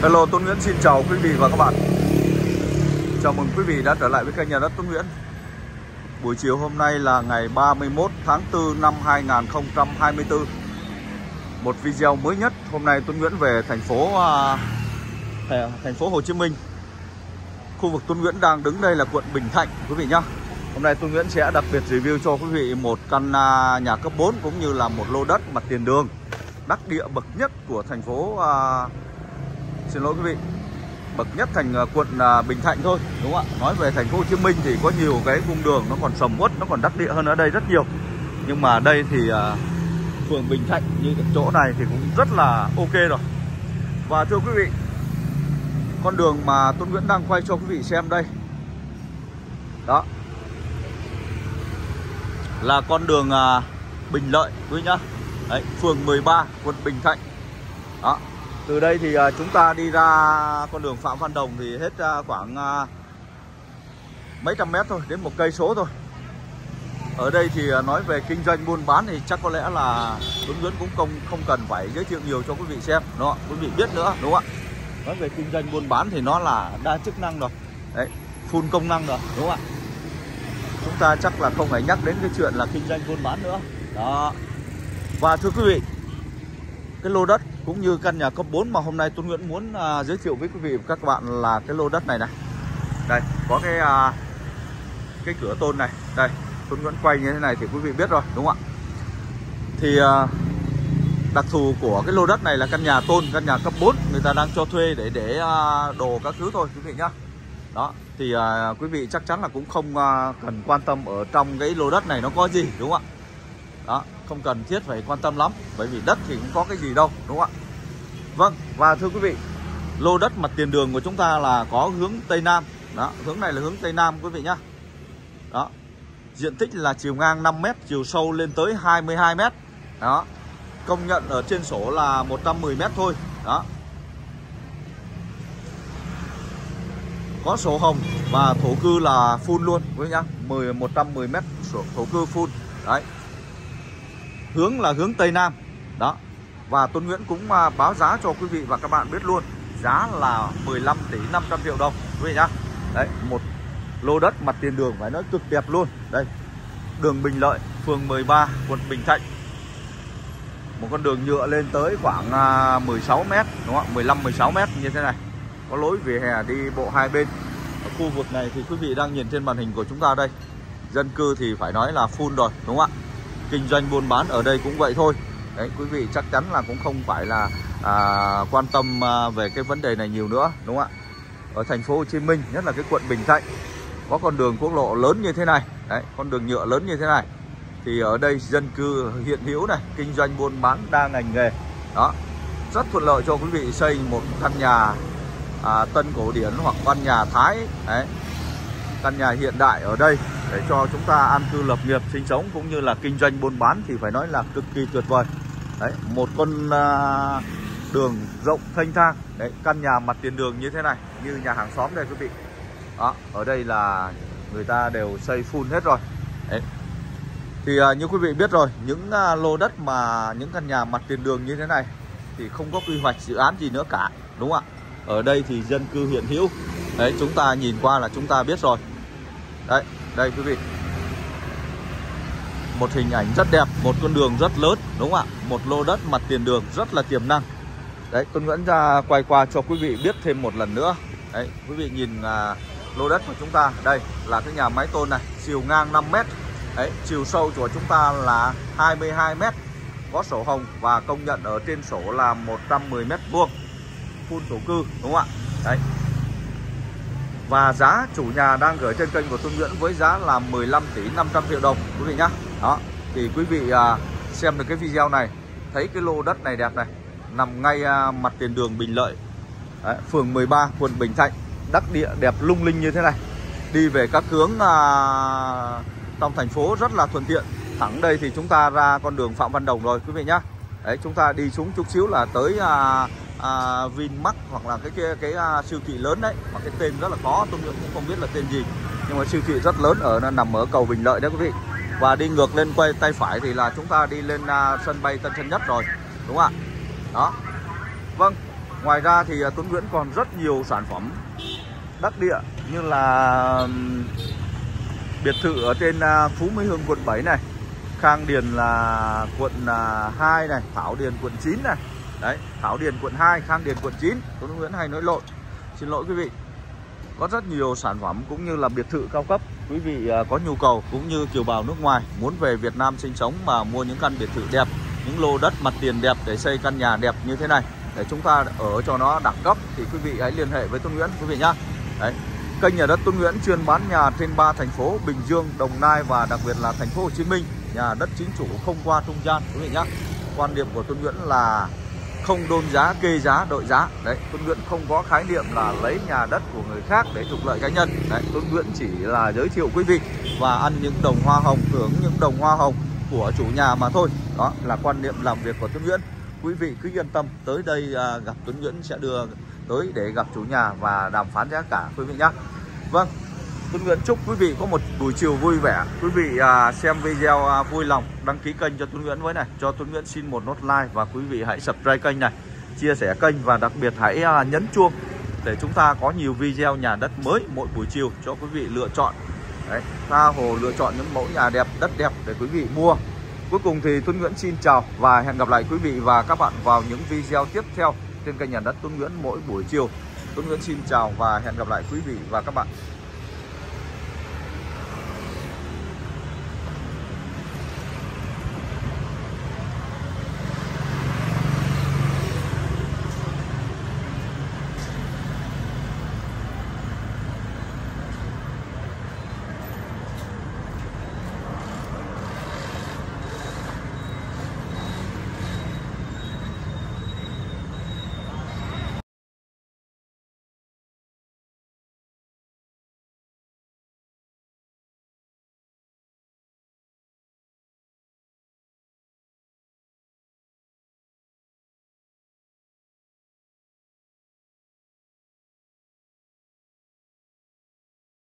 Hello, Tuấn Nguyễn xin chào quý vị và các bạn. Chào mừng quý vị đã trở lại với kênh Nhà đất Tuấn Nguyễn. Buổi chiều hôm nay là ngày 31 tháng 4 năm 2024. Một video mới nhất. Hôm nay Tuấn Nguyễn về thành phố Hồ Chí Minh. Khu vực Tuấn Nguyễn đang đứng đây là quận Bình Thạnh quý vị nhé. Hôm nay Tuấn Nguyễn sẽ đặc biệt review cho quý vị một căn nhà cấp 4 cũng như là một lô đất mặt tiền đường đắc địa bậc nhất của thành phố xin lỗi quý vị, bậc nhất thành quận Bình Thạnh thôi, đúng không ạ? Nói về thành phố Hồ Chí Minh thì có nhiều cái cung đường nó còn sầm uất, nó còn đắc địa hơn ở đây rất nhiều. Nhưng mà đây thì phường Bình Thạnh như cái chỗ này thì cũng rất là ok rồi. Và thưa quý vị, con đường mà Tuấn Nguyễn đang quay cho quý vị xem đây, đó là con đường Bình Lợi quý vị nhá. Đấy, phường 13 quận Bình Thạnh. Đó. Từ đây thì chúng ta đi ra con đường Phạm Văn Đồng thì hết khoảng mấy trăm mét thôi, đến 1 cây số thôi. Ở đây thì nói về kinh doanh buôn bán thì chắc có lẽ là Tuấn Nguyễn cũng không cần phải giới thiệu nhiều cho quý vị xem, đúng không? Quý vị biết nữa, đúng không ạ? Nói về kinh doanh buôn bán thì nó là đa chức năng rồi. Đấy, full công năng rồi, đúng không ạ? Chúng ta chắc là không phải nhắc đến cái chuyện là kinh doanh buôn bán nữa. Đó. Và thưa quý vị, cái lô đất cũng như căn nhà cấp 4 mà hôm nay Tuấn Nguyễn muốn giới thiệu với quý vị và các bạn là cái lô đất này này. Đây, có cái cửa tôn này. Đây, Tuấn Nguyễn quay như thế này thì quý vị biết rồi, đúng không ạ? Thì đặc thù của cái lô đất này là căn nhà tôn, căn nhà cấp 4, người ta đang cho thuê để đồ các thứ thôi quý vị nhá. Đó, thì quý vị chắc chắn là cũng không cần quan tâm ở trong cái lô đất này nó có gì, đúng không ạ? Đó, không cần thiết phải quan tâm lắm, bởi vì đất thì cũng có cái gì đâu, đúng không ạ? Vâng, và thưa quý vị, lô đất mặt tiền đường của chúng ta là có hướng Tây Nam. Đó, hướng này là hướng Tây Nam quý vị nhá. Đó, diện tích là chiều ngang 5 m, chiều sâu lên tới 22 m. Đó, công nhận ở trên sổ là 110 m thôi. Đó, có sổ hồng và thổ cư là full luôn quý vị nhá, 110 m thổ cư full. Đấy, hướng là hướng Tây Nam. Đó, và Tuấn Nguyễn cũng báo giá cho quý vị và các bạn biết luôn. Giá là 15 tỷ 500 triệu đồng quý vị nhá. Đấy, một lô đất mặt tiền đường phải nói cực đẹp luôn. Đây, đường Bình Lợi, phường 13, quận Bình Thạnh. Một con đường nhựa lên tới khoảng 16 m, đúng không? 15-16 m như thế này. Có lối vỉa hè đi bộ hai bên. Ở khu vực này thì quý vị đang nhìn trên màn hình của chúng ta đây. Dân cư thì phải nói là full rồi, đúng không ạ? Kinh doanh buôn bán ở đây cũng vậy thôi. Đấy, quý vị chắc chắn là cũng không phải là quan tâm về cái vấn đề này nhiều nữa, đúng không ạ? Ở thành phố Hồ Chí Minh, nhất là cái quận Bình Thạnh, có con đường quốc lộ lớn như thế này. Đấy, con đường nhựa lớn như thế này. Thì ở đây dân cư hiện hữu này, kinh doanh buôn bán đa ngành nghề. Đó, rất thuận lợi cho quý vị xây một căn nhà tân cổ điển hoặc căn nhà Thái. Đấy, căn nhà hiện đại ở đây để cho chúng ta an cư lập nghiệp, sinh sống cũng như là kinh doanh buôn bán thì phải nói là cực kỳ tuyệt vời. Đấy, một con đường rộng thênh thang. Đấy, căn nhà mặt tiền đường như thế này, như nhà hàng xóm đây quý vị. Đó, ở đây là người ta đều xây full hết rồi. Đấy, thì như quý vị biết rồi, những lô đất mà những căn nhà mặt tiền đường như thế này thì không có quy hoạch dự án gì nữa cả, đúng không ạ? Ở đây thì dân cư hiện hữu. Đấy, chúng ta nhìn qua là chúng ta biết rồi. Đấy, đây quý vị, một hình ảnh rất đẹp, một con đường rất lớn, đúng không ạ? Một lô đất mặt tiền đường rất là tiềm năng. Đấy, Tuấn Nguyễn ra quay qua cho quý vị biết thêm một lần nữa. Đấy, quý vị nhìn lô đất của chúng ta. Đây là cái nhà mái tôn này, chiều ngang 5 m. Đấy, chiều sâu của chúng ta là 22 m. Có sổ hồng và công nhận ở trên sổ là 110 m². Full thổ cư, đúng không ạ? Đấy. Và giá chủ nhà đang gửi trên kênh của Tuấn Nguyễn với giá là 15 tỷ 500 triệu đồng quý vị nhá. Đó, thì quý vị xem được cái video này, thấy cái lô đất này đẹp này, nằm ngay mặt tiền đường Bình Lợi. Đấy, phường 13, quận Bình Thạnh, đắc địa đẹp lung linh như thế này. Đi về các hướng trong thành phố rất là thuận tiện. Thẳng đây thì chúng ta ra con đường Phạm Văn Đồng rồi quý vị nhá. Đấy, chúng ta đi xuống chút xíu là tới Vinmart hoặc là cái siêu thị lớn đấy, mà cái tên rất là khó, tôi cũng không biết là tên gì, nhưng mà siêu thị rất lớn nằm ở cầu Bình Lợi đấy quý vị. Và đi ngược lên quay tay phải thì là chúng ta đi lên sân bay Tân Sơn Nhất rồi, đúng không ạ? Đó, vâng, Ngoài ra thì Tuấn Nguyễn còn rất nhiều sản phẩm đắc địa như là biệt thự ở trên Phú Mỹ Hưng quận 7 này, Khang Điền là quận 2 này, Thảo Điền quận 9 này. Đấy, Thảo Điền quận 2, Khang Điền quận 9. Tuấn Nguyễn hay nói lộn, xin lỗi quý vị. Có rất nhiều sản phẩm cũng như là biệt thự cao cấp. Quý vị có nhu cầu cũng như kiều bào nước ngoài muốn về Việt Nam sinh sống mà mua những căn biệt thự đẹp, những lô đất mặt tiền đẹp để xây căn nhà đẹp như thế này, để chúng ta ở cho nó đẳng cấp, thì quý vị hãy liên hệ với Tuấn Nguyễn quý vị nhá. Đấy, kênh Nhà đất Tuấn Nguyễn chuyên bán nhà trên 3 thành phố Bình Dương, Đồng Nai và đặc biệt là thành phố Hồ Chí Minh. Nhà đất chính chủ không qua trung gian quý vị nhá. Quan điểm của Tuấn Nguyễn là không đôn giá, kê giá, đội giá. Đấy, Tuấn Nguyễn không có khái niệm là lấy nhà đất của người khác để trục lợi cá nhân. Đấy, Tuấn Nguyễn chỉ là giới thiệu quý vị và ăn những đồng hoa hồng, hưởng những đồng hoa hồng của chủ nhà mà thôi. Đó là quan niệm làm việc của Tuấn Nguyễn. Quý vị cứ yên tâm, tới đây gặp Tuấn Nguyễn sẽ đưa tới để gặp chủ nhà và đàm phán giá cả quý vị nhé. Vâng, Tuấn Nguyễn chúc quý vị có một buổi chiều vui vẻ. Quý vị xem video vui lòng đăng ký kênh cho Tuấn Nguyễn với này, cho Tuấn Nguyễn xin một nốt like, và quý vị hãy subscribe kênh này, chia sẻ kênh và đặc biệt hãy nhấn chuông để chúng ta có nhiều video nhà đất mới mỗi buổi chiều cho quý vị lựa chọn. Đấy, tha hồ lựa chọn những mẫu nhà đẹp, đất đẹp để quý vị mua. Cuối cùng thì Tuấn Nguyễn xin chào và hẹn gặp lại quý vị và các bạn vào những video tiếp theo trên kênh Nhà đất Tuấn Nguyễn mỗi buổi chiều. Tuấn Nguyễn xin chào và hẹn gặp lại quý vị và các bạn.